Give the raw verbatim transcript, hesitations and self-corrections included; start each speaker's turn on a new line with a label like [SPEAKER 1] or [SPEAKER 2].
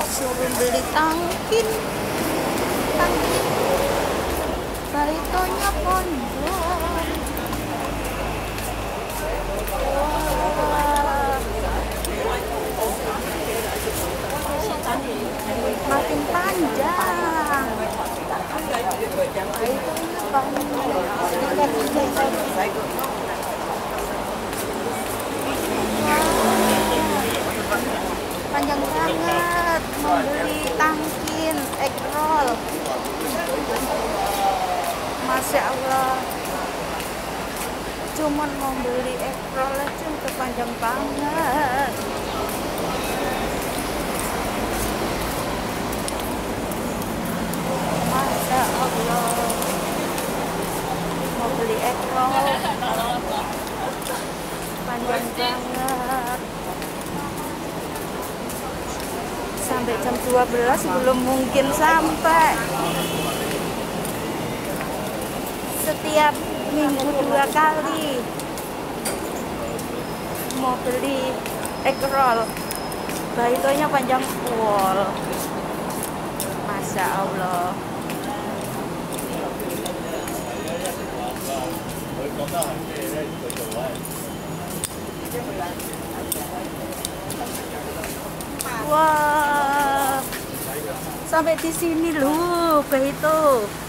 [SPEAKER 1] suruh beli tangkin tangkin baritonya ponjol. Wah, makin panjang. Panjang banget mau beli tangkin egg roll. Masya Allah, cuman mau beli egg roll aja udah panjang banget. Masya Allah, mau beli egg roll panjang banget. Sampai jam dua belas belum mungkin sampai. Setiap minggu dua kali mau beli egg roll, baritonya panjang pol. Masya Allah. Wah, sampai di sini loh, barito.